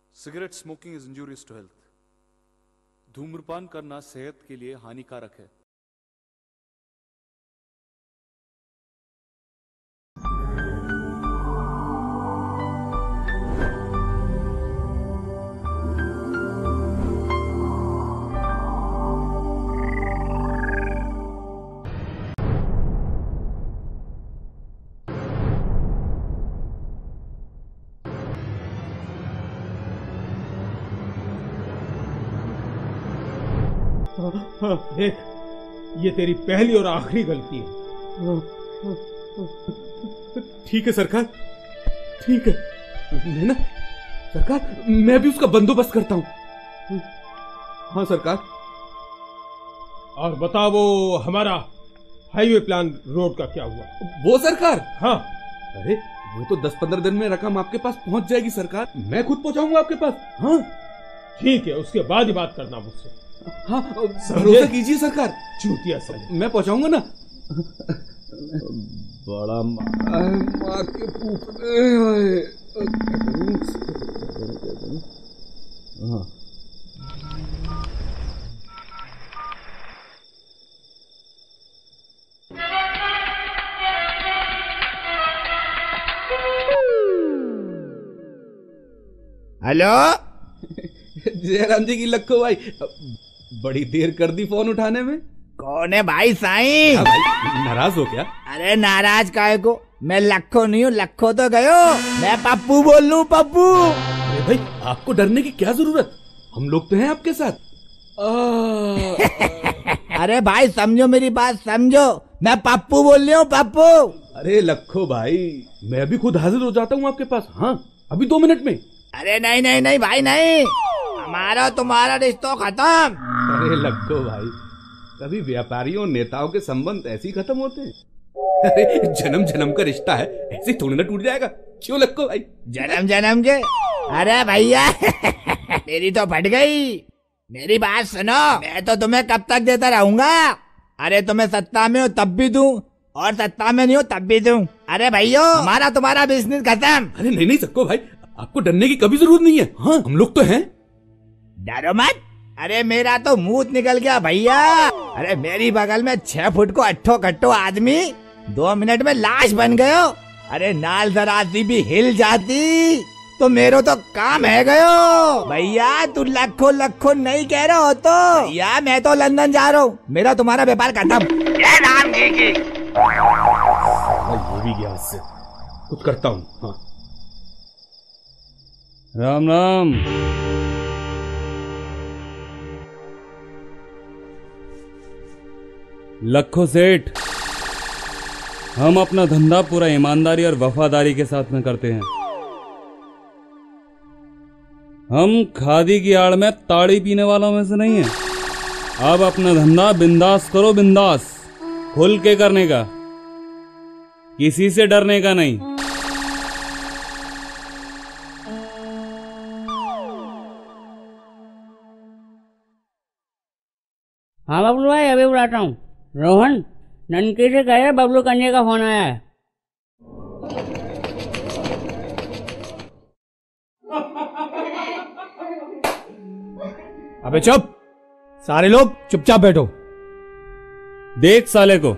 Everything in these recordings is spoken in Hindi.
Cigarette smoking is injurious to health. धूम्रपान करना सेहत के लिए हानिकारक है। देख, ये तेरी पहली और आखिरी गलती है। ठीक है सरकार, ठीक है। मैं ना सरकार, मैं भी उसका बंदोबस्त करता हूं। हाँ सरकार। और बता, वो हमारा हाईवे प्लान रोड का क्या हुआ? वो सरकार, हाँ। अरे वो तो 10-15 दिन में रकम आपके पास पहुंच जाएगी सरकार। मैं खुद पहुंचाऊंगा आपके पास। हाँ ठीक है, उसके बाद ही बात करना मुझसे। हाँ भरोसा कीजिए सरकार। चूतिया साले, मैं पहुंचाऊंगा ना। बड़ा मार के हाँ। हेलो जयराम जी की लक्खो भाई, बड़ी देर कर दी फोन उठाने में। कौन है भाई साईं? भाई नाराज हो क्या? अरे नाराज काहे को, मैं लक्खो नहीं हूँ, लक्खो तो गयो। मैं पप्पू बोल लूं, पप्पू। अरे भाई आपको डरने की क्या जरूरत, हम लोग तो हैं आपके साथ। अरे भाई समझो मेरी बात, समझो, मैं पप्पू बोल रही हूँ, पप्पू। अरे लक्खो भाई, मैं भी खुद हाजिर हो जाता हूँ आपके पास। हाँ अभी 2 मिनट में। अरे नहीं नहीं नहीं भाई नहीं, हमारा तुम्हारा रिश्ता खत्म। अरे लक्खो भाई, कभी व्यापारियों नेताओं के संबंध ऐसे ही खत्म होते हैं? अरे जन्म जन्म का रिश्ता है, ऐसे थोड़ी ना टूट जाएगा। क्यों लक्खो भाई? जन्म जन्म के? अरे भैया मेरी तो फट गई। मेरी बात सुनो, मैं तो तुम्हें कब तक देता रहूंगा? अरे तुम्हें सत्ता में हो तब भी दूं, और सत्ता में नहीं हो तब भी दूं। अरे भैया हमारा तुम्हारा बिजनेस खत्म। अरे नहीं नहीं सक्को भाई, आपको डरने की कभी जरूरत नहीं है। हाँ हम लोग तो हैं। डरो मत। अरे मेरा तो मुंह निकल गया भैया। अरे मेरी बगल में 6 फुट को अट्ठो कट्ठो आदमी 2 मिनट में लाश बन गयो। अरे नाल जरा सी भी हिल जाती तो मेरो तो काम है गयो। भैया तू लखो लखो नहीं कह रहा हो तो? भैया मैं तो लंदन जा रहा हूँ, मेरा तुम्हारा व्यापार खत्म। ये नाम की ये भी गया इससे, कुछ करता हूँ। हाँ राम राम। लखो सेठ, हम अपना धंधा पूरा ईमानदारी और वफादारी के साथ में करते हैं। हम खादी की आड़ में ताड़ी पीने वालों में से नहीं है। अब अपना धंधा बिंदास करो, बिंदास खुल के करने का, किसी से डरने का नहीं। हाँ बबलू भाई, अभी बुलाता हूँ। रोहन, ननकी से कह रहे बबलू कन्या का फोन आया है। अबे चुप, सारे लोग चुपचाप बैठो। देख साले को।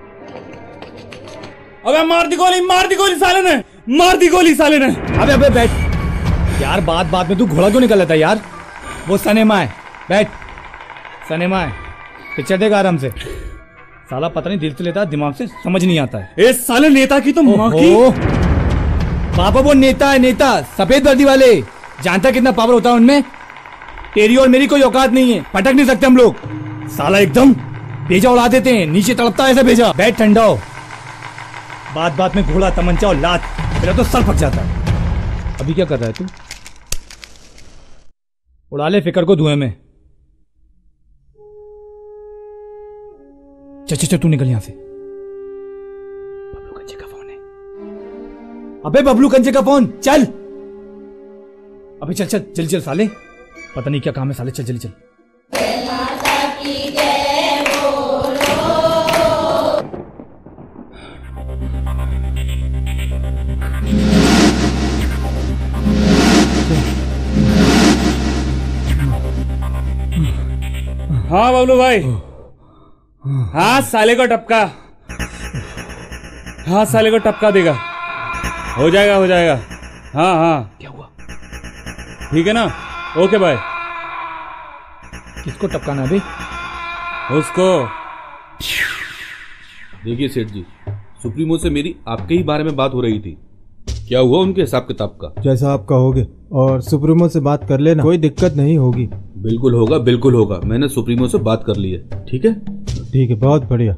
अबे मार दी गोली साले ने, मार दी गोली साले ने। अबे अबे बैठ यार, बात बात में तू घोड़ा क्यों निकल लेता है यार? वो सनेमा है, बैठ। सनेमा है, पिक्चर देख आराम से। साला पता नहीं दिल से लेता, दिमाग से समझ नहीं आता है। ए साले नेता की तो माँ की। पापा वो नेता है, नेता, सफेद वर्दी वाले। जानता कितना पावर होता है उनमें? तेरी और मेरी कोई औकात नहीं है, पटक नहीं सकते हम लोग। साला एकदम भेजा उड़ा देते हैं, नीचे तड़पता है ऐसा भेजा। बैठ ठंडा हो। बात बात में घोड़ा, तमंचा और लात, मेरा तो सर पक जाता है। अभी क्या कर रहा है तू? उड़ा ले फिकर को धुएं में। चल चल चल, तू निकल यहां से। बबलू कंचे का फोन है। अबे बबलू कंचे का फोन, चल। अबे चल चल जल्दी चल साले, पता नहीं क्या काम है साले। चल जल्दी चल। हाँ बबलू भाई, हाँ साले को टपका, हाँ साले को टपका देगा, हो जाएगा हो जाएगा। हाँ हाँ क्या हुआ? ठीक है ना, ओके बाय। किसको टपकाना अभी? उसको। देखिए सेठ जी, सुप्रीमो से मेरी आपके ही बारे में बात हो रही थी, क्या हुआ उनके हिसाब किताब का? जैसा आप कहोगे, और सुप्रीमो से बात कर लेना, कोई दिक्कत नहीं होगी। बिल्कुल होगा बिल्कुल होगा, मैंने सुप्रीमो से बात कर ली है। ठीक है ठीक है, बहुत बढ़िया।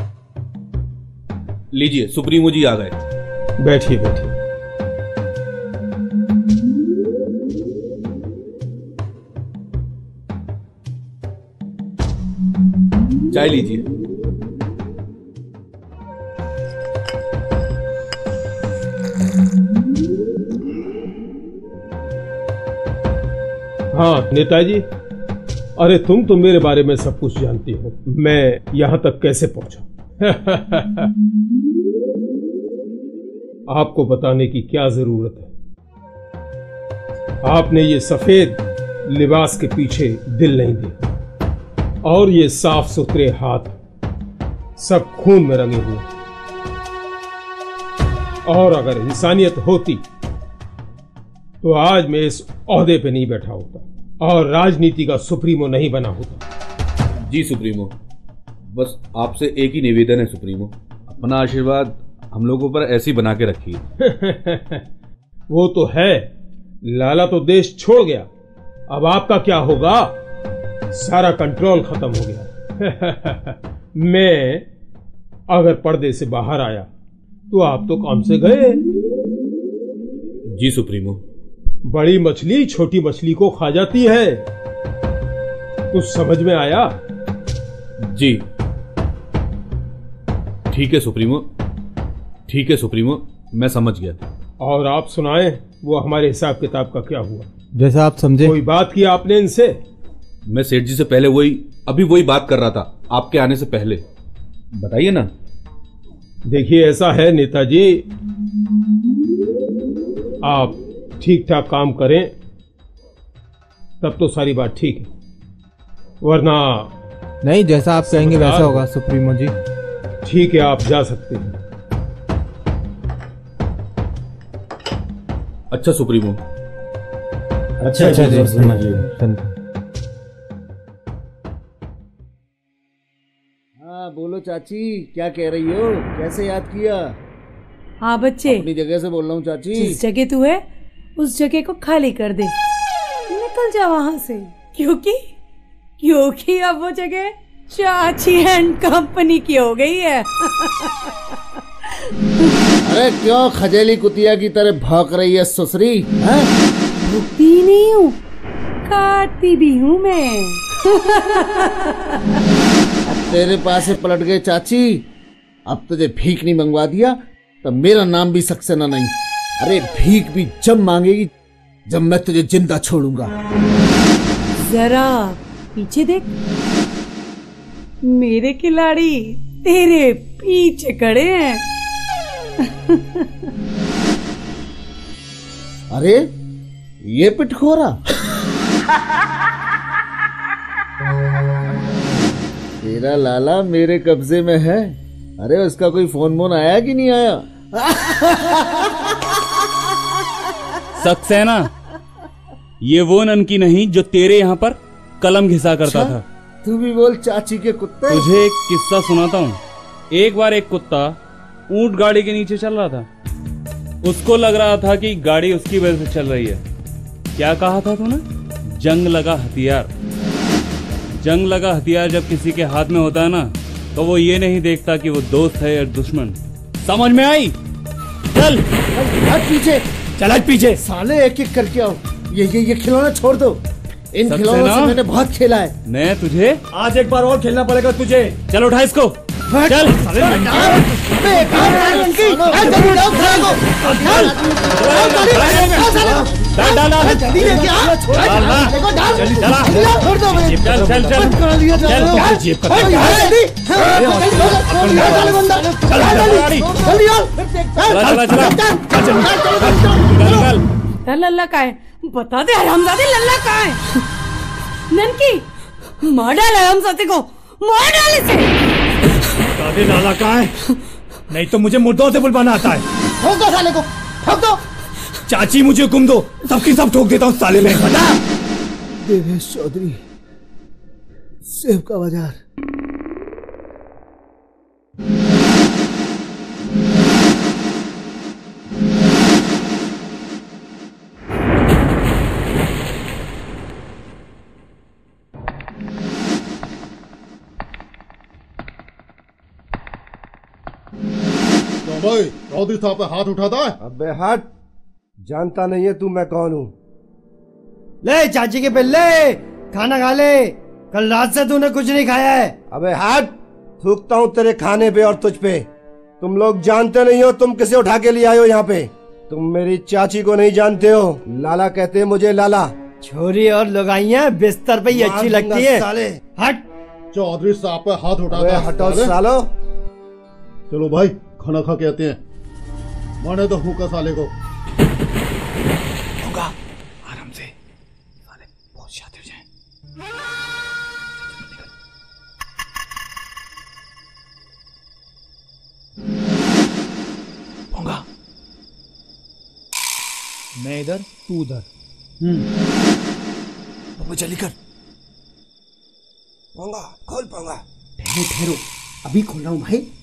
लीजिए सुप्रीमो जी आ गए। बैठिए बैठिए। चाय लीजिए। हाँ नेताजी, अरे तुम तो मेरे बारे में सब कुछ जानती हो, मैं यहां तक कैसे पहुंचा आपको बताने की क्या जरूरत है। आपने ये सफेद लिबास के पीछे दिल नहीं दिया, और ये साफ सुथरे हाथ सब खून में रंगे हुए, और अगर इंसानियत होती तो आज मैं इस ओहदे पे नहीं बैठा होता और राजनीति का सुप्रीमो नहीं बना होता। जी सुप्रीमो, बस आपसे एक ही निवेदन है सुप्रीमो, अपना आशीर्वाद हम लोगों पर ऐसी बना के रखिए। वो तो है, लाला तो देश छोड़ गया, अब आपका क्या होगा? सारा कंट्रोल खत्म हो गया। मैं अगर पर्दे से बाहर आया तो आप तो काम से गए। जी सुप्रीमो। बड़ी मछली छोटी मछली को खा जाती है, कुछ समझ में आया? जी ठीक है सुप्रीमो, ठीक है सुप्रीमो, मैं समझ गया। और आप सुनाएं, वो हमारे हिसाब किताब का क्या हुआ? जैसा आप समझे। कोई बात की आपने इनसे? मैं सेठ जी से पहले अभी वही बात कर रहा था, आपके आने से पहले। बताइए ना। देखिए ऐसा है नेताजी, आप ठीक ठाक काम करें तब तो सारी बात ठीक है, वरना नहीं, जैसा आप कहेंगे वैसा होगा सुप्रीमो जी। ठीक है, आप जा सकते हैं। अच्छा सुप्रीमो। अच्छा जी। हाँ बोलो चाची, क्या कह रही हो? कैसे याद किया? हाँ बच्चे, अपनी जगह से बोल रहा हूँ चाची। जिस जगह तू है उस जगह को खाली कर दे, निकल जा वहां से, क्योंकि अब वो जगह चाची एंड कंपनी की हो गई है। अरे क्यों खजेली कुतिया की तरह भौंक रही है ससुरी? भूखती नहीं हूँ, काटती भी हूँ मैं। अब तेरे पास से पलट गए चाची, अब तुझे भीख नहीं मंगवा दिया तो मेरा नाम भी सक्सेना नहीं। अरे भीख भी जब मांगेगी जब मैं तुझे जिंदा छोड़ूंगा। जरा पीछे देख, मेरे खिलाड़ी तेरे पीछे खड़े हैं। अरे ये पिटखोरा तेरा लाला मेरे कब्जे में है। अरे उसका कोई फोन मोन आया कि नहीं आया? सक्सेना, ये वो ननकी नहीं जो तेरे यहाँ पर कलम घिसा करता था। तू भी बोल चाची के कुत्ते। तुझे एक किस्सा सुनाता हूँ। एक बार एक कुत्ता ऊंट गाड़ी के नीचे चल रहा था, उसको लग रहा था कि गाड़ी उसकी वजह से चल रही है। क्या कहा था तूने? जंग लगा हथियार। जंग लगा हथियार जब किसी के हाथ में होता है ना, तो वो ये नहीं देखता कि वो दोस्त है या दुश्मन। समझ में आई? चल हट पीछे, चल हट पीछे। साले एक एक करके आओ। ये खिलौना छोड़ दो, इन सक्सेना? खिलौनों से मैंने बहुत खेला है। मैं तुझे आज एक बार और खेलना पड़ेगा तुझे। चल उठा इसको, चल। लल्ला का है, बता दे हरामजादे, लल्ला का है? ननकी मार डाला है हम सती को, मार डाले से। दादे लाला कहाँ है? नहीं तो मुझे मुर्दों से बुलवाना आता है। ठोक दो साले को, ठोक दो। चाची मुझे हुक्म दो, सबकी सब ठोक देता हूँ साले में। बता। देवेश चौधरी, सेव का बाजार। भाई चौधरी साहब पे हाथ उठाता है। अबे हट, जानता नहीं है तू मैं कौन हूँ। ले चाची के बिल्ले, खाना खा ले, कल रात से तूने कुछ नहीं खाया है। अबे हट, थूकता हूँ तेरे खाने पे और तुझ पे। तुम लोग जानते नहीं हो तुम किसे उठा के लिए आए हो यहाँ पे। तुम मेरी चाची को नहीं जानते हो, लाला कहते हैं मुझे लाला। छोरी और लगाइयाँ बिस्तर पे ही अच्छी लगती है। साले हट। चौधरी साहब पे हाथ उठाता है। हटो सालो। चलो भाई खाना खा के आते हैं। माने तो हुक्का साले को। होगा आराम से, साले बहुत शातिर हो जाए। होगा मैं इधर, तू उधर। तो जल्दी कर। पोंगा खोल पोंगा। ठहरो ठहरो, अभी खोल रहा हूँ भाई।